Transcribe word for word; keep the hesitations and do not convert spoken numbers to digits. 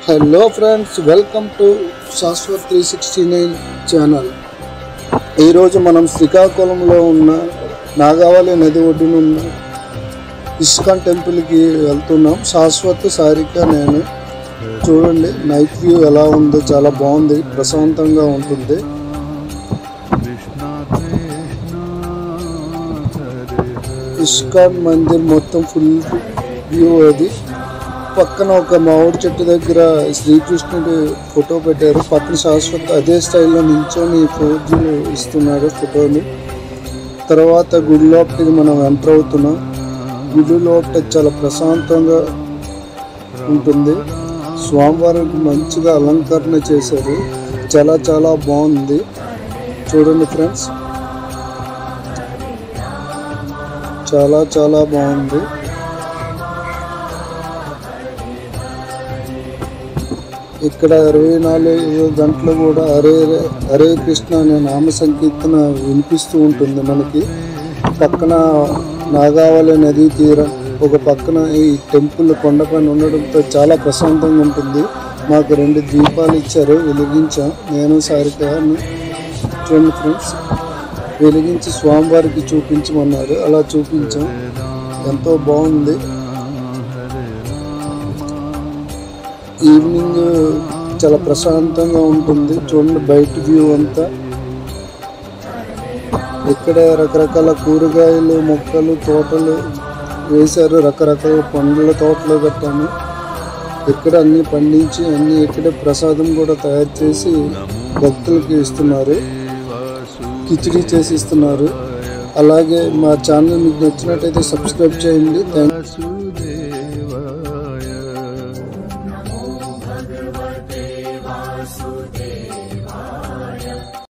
Hello friends, welcome to Shashwat three sixty nine channel. ఈరోజు మనం శ్రీకాకుళంలో ఉన్న నాగావళి నది ఒడ్డున ఉన్న ఇస్కాన్ టెంపుల్కి వెళ్తున్నాం. శాశ్వత్, సారిక, నేను. చూడండి నైట్ వ్యూ ఎలా ఉందో, చాలా బాగుంది, ప్రశాంతంగా ఉంటుంది. ఇస్కాన్ మందిర్ మొత్తం ఫుల్ వ్యూ. అది పక్కన ఒక మామిడి చెట్టు దగ్గర శ్రీకృష్ణుడి ఫోటో పెట్టారు. పక్కన శాశ్వత్ అదే స్టైల్లో నించొని ఫోజులు ఇస్తున్నాడు ఫోటోని. తర్వాత గుడి లోపలికి మనం ఎంటర్ అవుతున్నాం. గుడి లోపల చాలా ప్రశాంతంగా ఉంటుంది. స్వామివారికి మంచిగా అలంకరణ చేశారు. చాలా చాలా బాగుంది. చూడండి ఫ్రెండ్స్, చాలా చాలా బాగుంది. ఇక్కడ ఇరవై నాలుగు గంటలు కూడా హరే హరే కృష్ణ అనే నామ సంకీర్తన వినిపిస్తూ ఉంటుంది మనకి. పక్కన నాగావళి నదీ తీరం, ఒక పక్కన ఈ టెంపుల్ కొండపైన ఉండడంతో చాలా ప్రశాంతంగా ఉంటుంది. మాకు రెండు దీపాలు ఇచ్చారు, వెలిగించాం. నేను సారిక చూడండి ఫ్రెండ్స్, వెలిగించి స్వామివారికి చూపించమన్నారు, అలా చూపించాం. ఎంతో బాగుంది. ఈవినింగ్ చాలా ప్రశాంతంగా ఉంటుంది. చూడండి బయట వ్యూ అంతా. ఇక్కడ రకరకాల కూరగాయలు మొక్కలు తోటలు వేశారు. రకరకాల పండ్ల తోటలు పెట్టాము. ఇక్కడ అన్ని పండించి అన్ని ఇక్కడ ప్రసాదం కూడా తయారు చేసి భక్తులకి ఇస్తున్నారు. కిచిడి చేసి ఇస్తున్నారు. అలాగే మా ఛానల్ మీకు నచ్చినట్టయితే సబ్స్క్రైబ్ చేయండి. Thank you.